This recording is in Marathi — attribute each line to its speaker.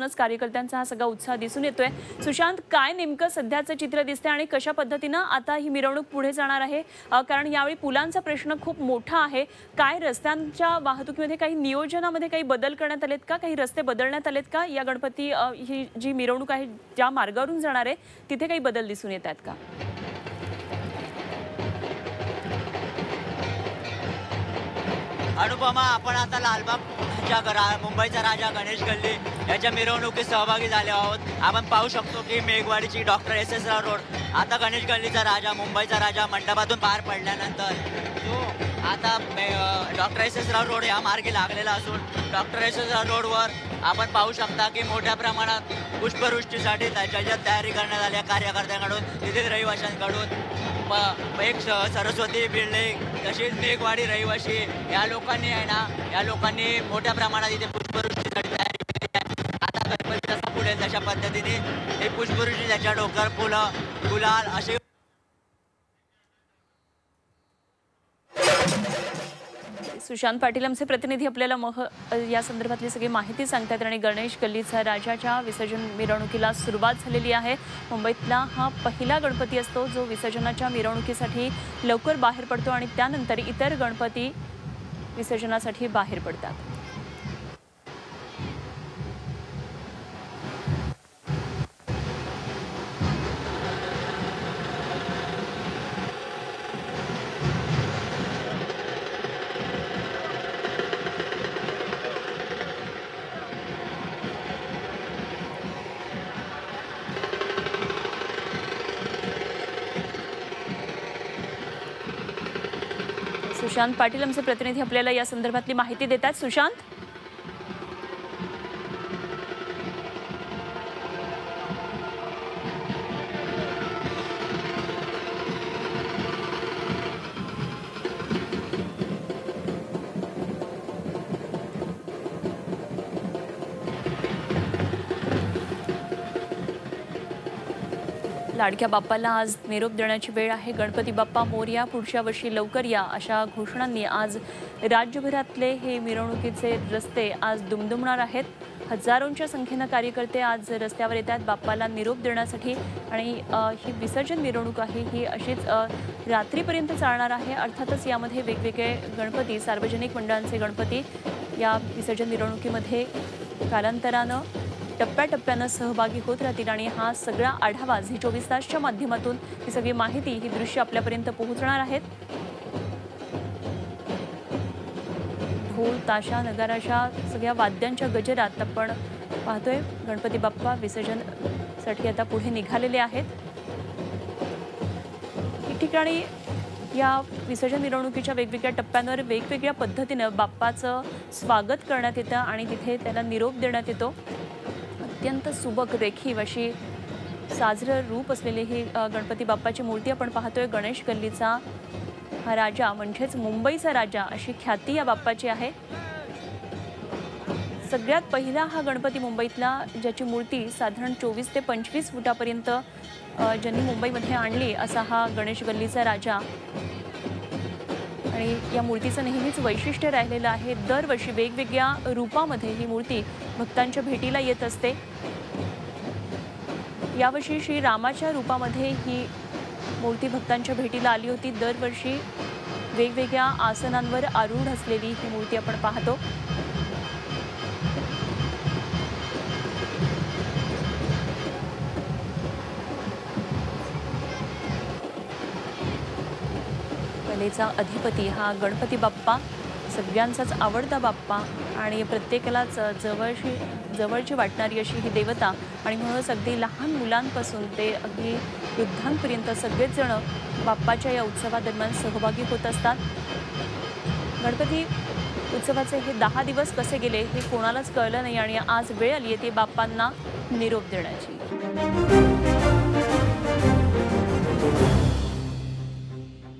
Speaker 1: कार्यकर्त्यांचा हा सगळा उत्साह दिसून येतोय। सुशांत, काय नेमकं सध्याचं चित्र दिसतंय आणि कशा पद्धतीने आता ही मिरवणूक पुढे जाणार आहे? कारण यावेळी पुलांचा प्रश्न खूप मोठा आहे। काय रस्त्यांच्या वाहतुकीमध्ये काही नियोजनामध्ये काही बदल करण्यात आलेत का? काही रस्ते बदलण्यात आलेत का? या गणपती ही जी मिरवणूक आहे ज्या मार्गावरून जाणार आहे तिथे काही बदल दिसून येत आहेत का?
Speaker 2: अनुपमा, आपण आता लालबागच्या मुंबईचा राजा गणेश गल्ली याच्या मिरवणुकीत सहभागी झाले आहोत। आपण पाहू शकतो की मेघवाडीची डॉक्टर एस.एस. राव रोड, आता गणेश गल्लीचा राजा, मुंबईचा राजा मंडपातून पार पडल्यानंतर तो आता डॉक्टर एस.एस. राव रोड या मार्गे लागलेला असून डॉक्टर एस.एस. राव रोडवर आपण पाहू शकता की मोठ्या प्रमाणात पुष्पवृष्टीसाठी त्याच्यात तयारी करण्यात आल्या कार्यकर्त्यांकडून, तिथेच रहिवाशांकडून। एक सरस्वती बिल्डिंग तशीच मेघवाडी रहिवाशी या लोकांनी मोठ्या प्रमाणात इथे पुष्पवृष्टीसाठी तयारी केली आहे। आता गणपती जसा पुढे तशा पद्धतीने हे पुष्पवृष्टी त्याच्या डोक्यावर फुलं गुलाल असे।
Speaker 1: सुशांत पाटील आमचे प्रतिनिधी आपल्याला या संदर्भातली सगळी माहिती सांगतात। आणि गणेश गल्लीचा राजाच्या विसर्जन मिरवणुकीला सुरुवात झालेली आहे। मुंबईतला हा पहिला गणपती असतो जो विसर्जनाच्या मिरवणुकीसाठी लवकर बाहेर पडतो आणि त्यानंतर इतर गणपती विसर्जनासाठी बाहेर पडतात। सुशांत पाटील आमचे प्रतिनिधी आपल्याला या संदर्भातली माहिती देतात। सुशांत, लाडक्या बाप्पाला आज निरोप देण्याची वेळ आहे। गणपती बाप्पा मोरया, पुढच्या वर्षी लवकर या अशा घोषणांनी आज राज्यभरातले हे मिरवणुकीचे रस्ते आज दुमदुमणार आहेत। हजारोंच्या संख्येने कार्यकर्ते आज रस्त्यावर येतात बाप्पाला निरोप देण्यासाठी। आणि ही विसर्जन मिरवणूक आहे ही अशीच रात्रीपर्यंत चालणार आहे। अर्थातच यामध्ये वेगवेगळे गणपती, सार्वजनिक मंडळांचे गणपती या विसर्जन मिरवणुकीमध्ये कालांतरानं टप्प्याटप्प्यानं सहभागी होत राहतील। आणि हा सगळा आढावा झी 24 तासच्या माध्यमातून ही सगळी माहिती, ही दृश्य आपल्यापर्यंत पोहोचणार आहेत। ढोल, ताशा, नगाराच्या सगळ्या वाद्यांच्या गजरात आपण पाहतोय गणपती बाप्पा विसर्जनसाठी आता पुढे निघालेले आहेत। ठिकठिकाणी या विसर्जन मिरवणुकीच्या वेगवेगळ्या टप्प्यांवर वेगवेगळ्या पद्धतीनं बाप्पाचं स्वागत करण्यात येतं आणि तिथे त्याला निरोप देण्यात येतो। अत्यंत सुबक रेखीव अशी साजरं रूप असलेली ही गणपती बाप्पाची मूर्ती आपण पाहतोय। गणेश गल्लीचा हा राजा म्हणजेच मुंबईचा राजा अशी ख्याती या बाप्पाची आहे। सगळ्यात पहिला हा गणपती मुंबईतला ज्याची मूर्ती साधारण 24 ते 25 फुटापर्यंत ज्यांनी मुंबईमध्ये आणली असा हा गणेश गल्लीचा राजा। आणि या मूर्तीचं नेहमीच वैशिष्ट्य राहिलेलं आहे। दरवर्षी वेगवेगळ्या रूपामध्ये ही मूर्ती भक्तांच्या भेटीला येत असते। यावर्षी श्री रामाच्या रूपामध्ये ही मूर्ती भक्तांच्या भेटीला आली होती। दरवर्षी वेगवेगळ्या आसनांवर आरूढ असलेली ही मूर्ती आपण पाहतो। कलेचा अधिपती हा गणपती बाप्पा, सगळ्यांचाच आवडता बाप्पा आणि प्रत्येकालाच जवळची वाटणारी अशी ही देवता। आणि म्हणूनच अगदी लहान मुलांपासून ते अगदी वृद्धांपर्यंत सगळेच जण बाप्पाच्या या उत्सवादरम्यान सहभागी होत असतात। गणपती उत्सवाचे हे 10 दिवस कसे गेले हे कोणालाच कळलं नाही आणि आज वेळ आली आहे ती बाप्पांना निरोप देण्याची।